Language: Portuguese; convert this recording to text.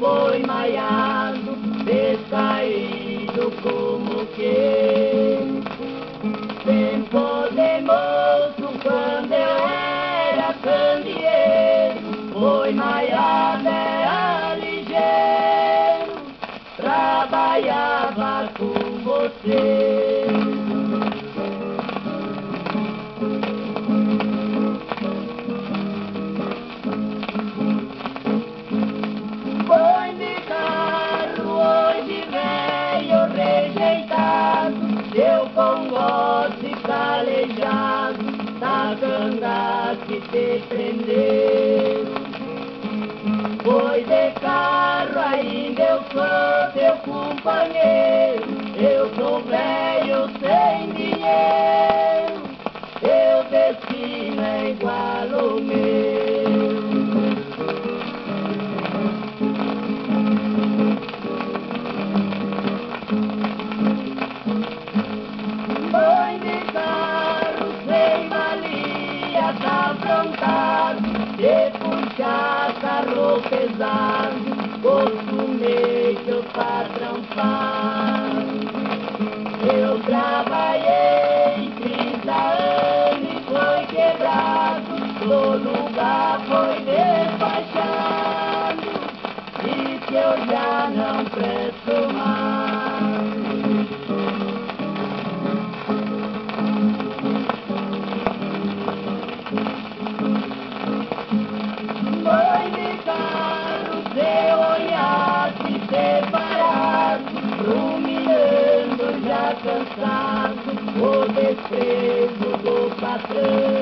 foi maiado, descaído como que. Tempo de moço, quando eu era candeeiro, foi maiado, era ligeiro, trabalhava com você. Foi de carro, hoje velho rejeitado, eu com gote calejado, da ganga que te prendeu. Foi de carro, ainda eu sou teu companheiro, eu sou velho sem dinheiro, teu destino é igual ao meu. Foi de carro sem valia, tá afrontado, de puxar carro pesado, costumei que o patrão faz. Eu trabalhei 30 anos e foi quebrado, todo lugar foi despachado, e que eu já não presto mais. Foi de carro, seu olhar se separado, ruminando já cansado, o desprezo do patrão.